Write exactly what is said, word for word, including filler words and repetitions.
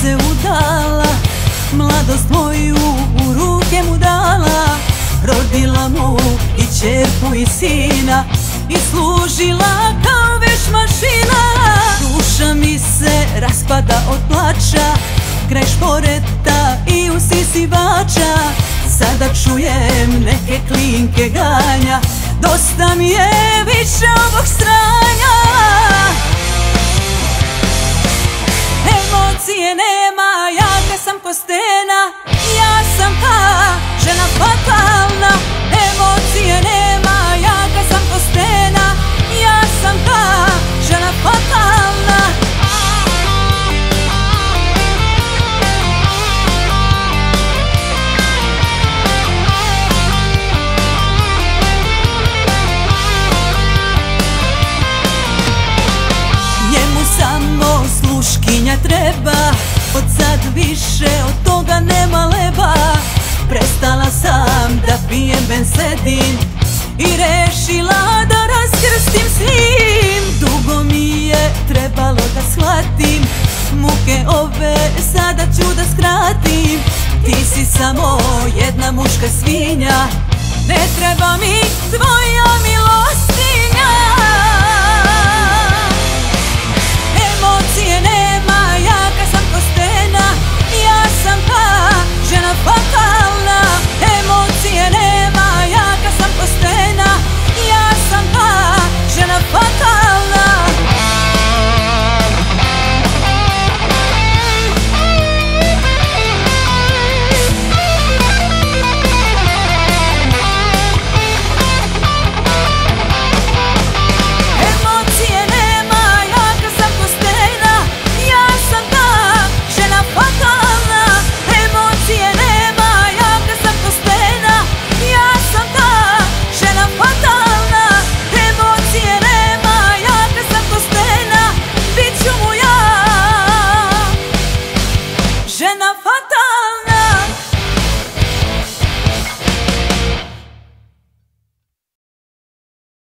se udala, mladost moju u ruke mu dala, rodila mu i ćerku i sina i služila kao veš mašina. Duša mi se raspada od plača kraj šporeta i usisivača. Sada čujem neke klinke ganja, dosta mi je više ovog stranja. Emocije nema, jaka sam ko stena, ja sam ta žena fatalna. Emocije nema, jaka sam ko stena, ja sam ta žena fatalna. Samo sluškinja treba, od sad više od toga nema leba. Prestala sam da pijem bensedin i rešila da raskrstim s njim. Dugo mi je trebalo da shvatim, muke ove sada ću da skratim. Ti si samo jedna muška svinja, ne treba mi tvoja milostinja.